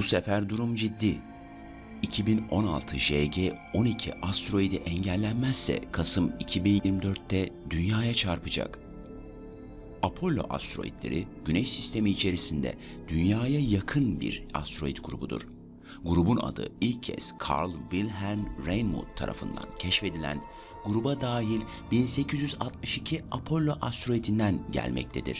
Bu sefer durum ciddi. 2016 JG-12 asteroidi engellenmezse Kasım 2024'te Dünya'ya çarpacak. Apollo asteroidleri Güneş sistemi içerisinde Dünya'ya yakın bir asteroid grubudur. Grubun adı ilk kez Carl Wilhelm Reinmuth tarafından keşfedilen gruba dahil 1862 Apollo asteroidinden gelmektedir.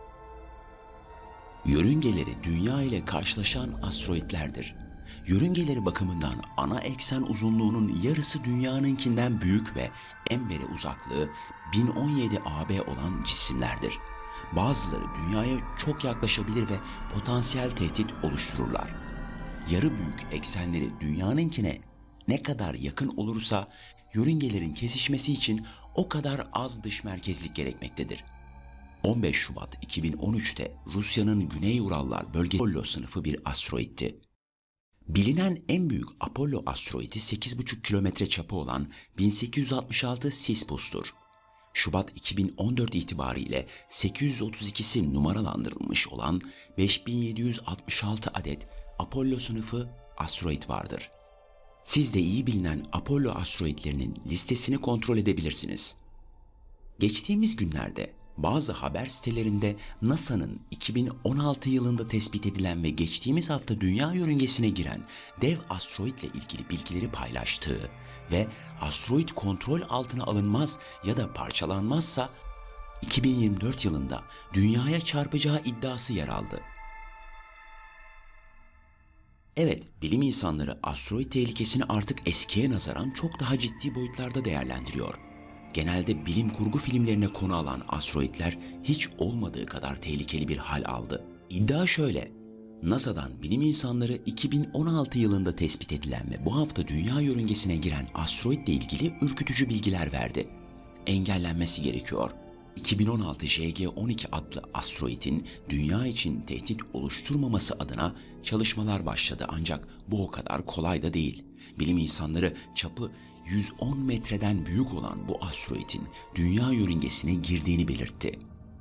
Yörüngeleri Dünya ile karşılaşan asteroidlerdir. Yörüngeleri bakımından ana eksen uzunluğunun yarısı Dünya'nınkinden büyük ve en veri uzaklığı 1017 AB olan cisimlerdir. Bazıları Dünya'ya çok yaklaşabilir ve potansiyel tehdit oluştururlar. Yarı büyük eksenleri Dünya'nınkine ne kadar yakın olursa yörüngelerin kesişmesi için o kadar az dış merkezlik gerekmektedir. 15 Şubat 2013'te Rusya'nın Güney Urallar bölgesi Apollo sınıfı bir asteroitti. Bilinen en büyük Apollo asteroidi 8,5 kilometre çapı olan 1866 Sispus'tur. Şubat 2014 itibariyle 832'si numaralandırılmış olan 5766 adet Apollo sınıfı asteroid vardır. Siz de iyi bilinen Apollo asteroidlerinin listesini kontrol edebilirsiniz. Geçtiğimiz günlerde bazı haber sitelerinde NASA'nın 2016 yılında tespit edilen ve geçtiğimiz hafta Dünya yörüngesine giren dev asteroidle ilgili bilgileri paylaştığı ve asteroid kontrol altına alınmaz ya da parçalanmazsa 2024 yılında Dünya'ya çarpacağı iddiası yer aldı. Evet, bilim insanları asteroid tehlikesini artık eskiye nazaran çok daha ciddi boyutlarda değerlendiriyor. Genelde bilim kurgu filmlerine konu alan asteroidler hiç olmadığı kadar tehlikeli bir hal aldı. İddia şöyle: NASA'dan bilim insanları 2016 yılında tespit edilen ve bu hafta Dünya yörüngesine giren asteroidle ilgili ürkütücü bilgiler verdi. Engellenmesi gerekiyor. 2016 JG-12 adlı asteroidin Dünya için tehdit oluşturmaması adına çalışmalar başladı, ancak bu o kadar kolay da değil. Bilim insanları çapı 110 metreden büyük olan bu asteroidin Dünya yörüngesine girdiğini belirtti.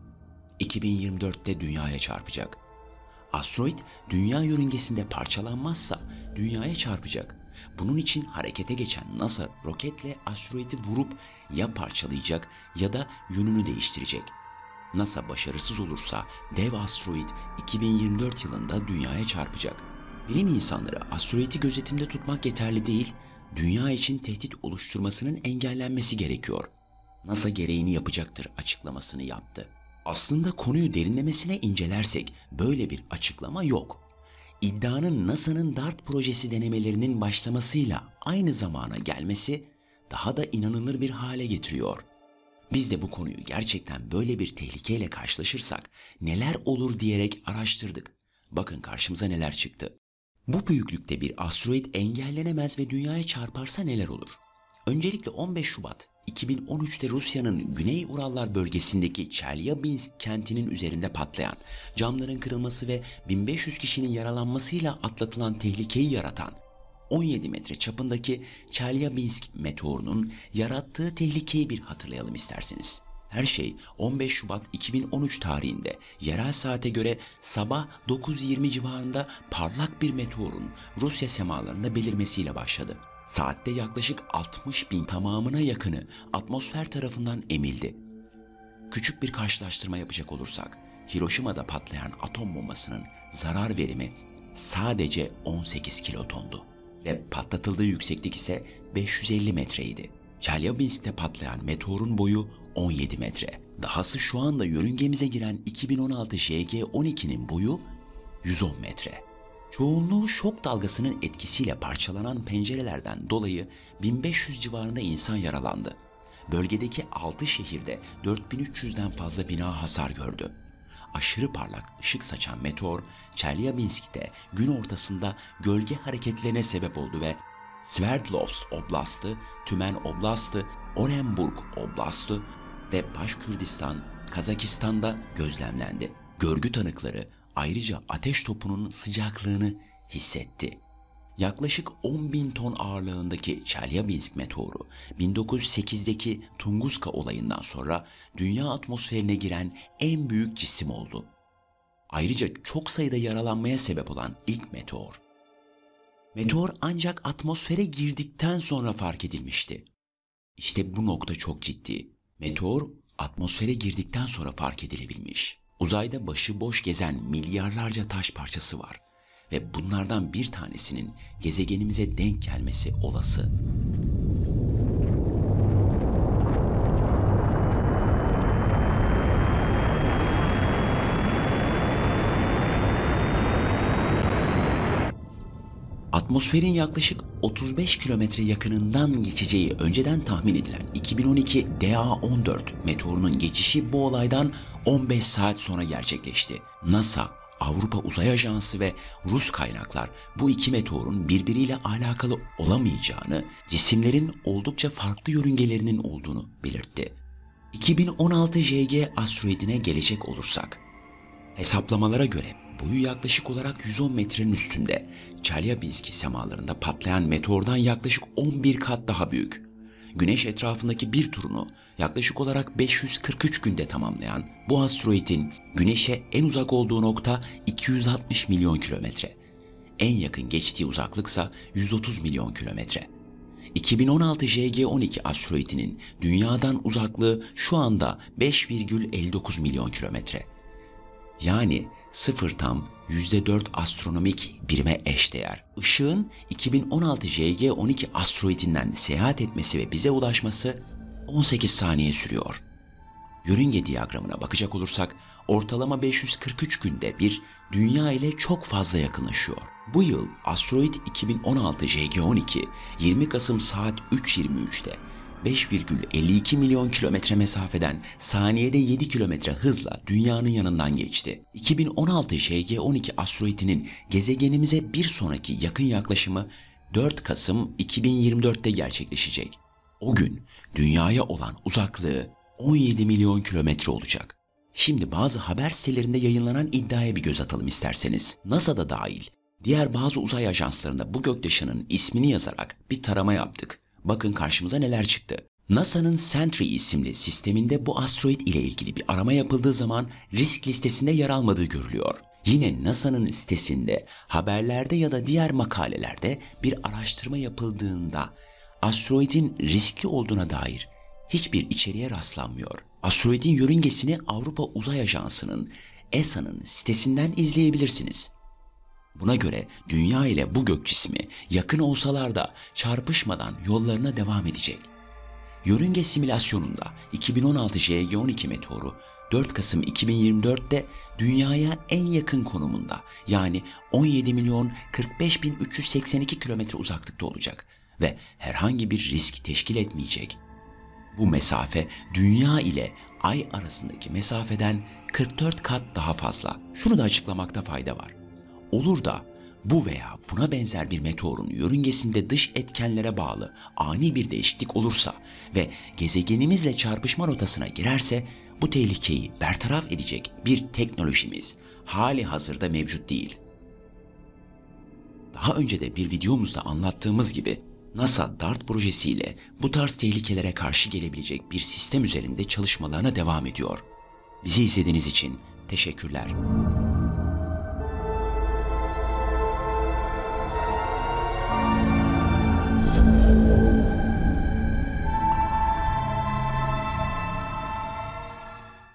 2024'te Dünya'ya çarpacak. Asteroid Dünya yörüngesinde parçalanmazsa Dünya'ya çarpacak. Bunun için harekete geçen NASA roketle asteroidi vurup ya parçalayacak ya da yönünü değiştirecek. NASA başarısız olursa dev asteroid 2024 yılında Dünya'ya çarpacak. Bilim insanları asteroidi gözetimde tutmak yeterli değil, Dünya için tehdit oluşturmasının engellenmesi gerekiyor. NASA gereğini yapacaktır açıklamasını yaptı. Aslında konuyu derinlemesine incelersek böyle bir açıklama yok. İddianın NASA'nın DART projesi denemelerinin başlamasıyla aynı zamana gelmesi daha da inanılır bir hale getiriyor. Biz de bu konuyu gerçekten böyle bir tehlikeyle karşılaşırsak neler olur diyerek araştırdık. Bakın karşımıza neler çıktı. Bu büyüklükte bir asteroid engellenemez ve Dünya'ya çarparsa neler olur? Öncelikle 15 Şubat 2013'te Rusya'nın Güney Urallar bölgesindeki Çelyabinsk kentinin üzerinde patlayan, camların kırılması ve 1500 kişinin yaralanmasıyla atlatılan tehlikeyi yaratan 17 metre çapındaki Çelyabinsk meteorunun yarattığı tehlikeyi bir hatırlayalım isterseniz. Her şey 15 Şubat 2013 tarihinde yerel saate göre sabah 9:20 civarında parlak bir meteorun Rusya semalarında belirmesiyle başladı. Saatte yaklaşık 60.000 tamamına yakını atmosfer tarafından emildi. Küçük bir karşılaştırma yapacak olursak, Hiroşima'da patlayan atom bombasının zarar verimi sadece 18 kilotondu ve patlatıldığı yükseklik ise 550 metreydi. Çelyabinsk'te patlayan meteorun boyu 17 metre. Dahası şu anda yörüngemize giren 2016 JG-12'nin boyu 110 metre. Çoğunluğu şok dalgasının etkisiyle parçalanan pencerelerden dolayı 1500 civarında insan yaralandı. Bölgedeki 6 şehirde 4300'den fazla bina hasar gördü. Aşırı parlak ışık saçan meteor, Çelyabinsk'te gün ortasında gölge hareketlerine sebep oldu ve Sverdlovsk Oblastı, Tümen Oblastı, Orenburg Oblastı ve Başkürdistan, Kazakistan'da gözlemlendi. Görgü tanıkları ayrıca ateş topunun sıcaklığını hissetti. Yaklaşık 10.000 ton ağırlığındaki Çelyabinsk meteoru 1908'deki Tunguska olayından sonra dünya atmosferine giren en büyük cisim oldu. Ayrıca çok sayıda yaralanmaya sebep olan ilk meteor. Meteor ancak atmosfere girdikten sonra fark edilmişti. İşte bu nokta çok ciddi. Meteor atmosfere girdikten sonra fark edilebilmiş. Uzayda başıboş gezen milyarlarca taş parçası var ve bunlardan bir tanesinin gezegenimize denk gelmesi olası. Atmosferin yaklaşık 35 kilometre yakınından geçeceği önceden tahmin edilen 2012 DA-14 meteorunun geçişi bu olaydan 15 saat sonra gerçekleşti. NASA, Avrupa Uzay Ajansı ve Rus kaynaklar bu iki meteorun birbiriyle alakalı olamayacağını, cisimlerin oldukça farklı yörüngelerinin olduğunu belirtti. 2016 JG asteroidine gelecek olursak, hesaplamalara göre boyu yaklaşık olarak 110 metrenin üstünde, Çelyabinsk semalarında patlayan meteordan yaklaşık 11 kat daha büyük. Güneş etrafındaki bir turunu yaklaşık olarak 543 günde tamamlayan bu asteroidin Güneş'e en uzak olduğu nokta 260 milyon kilometre. En yakın geçtiği uzaklıksa 130 milyon kilometre. 2016 JG12 asteroidinin Dünya'dan uzaklığı şu anda 5,59 milyon kilometre. Yani 0,4 astronomik birime eşdeğer. Işığın 2016 JG12 asteroidinden seyahat etmesi ve bize ulaşması 18 saniye sürüyor. Yörünge diyagramına bakacak olursak ortalama 543 günde bir Dünya ile çok fazla yakınlaşıyor. Bu yıl asteroid 2016 JG12 20 Kasım saat 3.23'te 5,52 milyon kilometre mesafeden saniyede 7 kilometre hızla Dünya'nın yanından geçti. 2016 JG12 asteroidinin gezegenimize bir sonraki yakın yaklaşımı 4 Kasım 2024'te gerçekleşecek. O gün Dünya'ya olan uzaklığı 17 milyon kilometre olacak. Şimdi bazı haber sitelerinde yayınlanan iddiaya bir göz atalım isterseniz. NASA'da dahil diğer bazı uzay ajanslarında bu göktaşının ismini yazarak bir tarama yaptık. Bakın karşımıza neler çıktı. NASA'nın Sentry isimli sisteminde bu asteroid ile ilgili bir arama yapıldığı zaman risk listesinde yer almadığı görülüyor. Yine NASA'nın sitesinde haberlerde ya da diğer makalelerde bir araştırma yapıldığında asteroidin riskli olduğuna dair hiçbir içeriğe rastlanmıyor. Asteroidin yörüngesini Avrupa Uzay Ajansı'nın ESA'nın sitesinden izleyebilirsiniz. Buna göre Dünya ile bu gök cismi yakın olsalar da çarpışmadan yollarına devam edecek. Yörünge simülasyonunda 2016 JG12 meteoru 4 Kasım 2024'te Dünya'ya en yakın konumunda, yani 17 milyon 45 bin 382 kilometre uzaklıkta olacak ve herhangi bir risk teşkil etmeyecek. Bu mesafe Dünya ile Ay arasındaki mesafeden 44 kat daha fazla. Şunu da açıklamakta fayda var. Olur da bu veya buna benzer bir meteorun yörüngesinde dış etkenlere bağlı ani bir değişiklik olursa ve gezegenimizle çarpışma rotasına girerse bu tehlikeyi bertaraf edecek bir teknolojimiz hali hazırda mevcut değil. Daha önce de bir videomuzda anlattığımız gibi NASA DART projesiyle bu tarz tehlikelere karşı gelebilecek bir sistem üzerinde çalışmalarına devam ediyor. Bizi izlediğiniz için teşekkürler.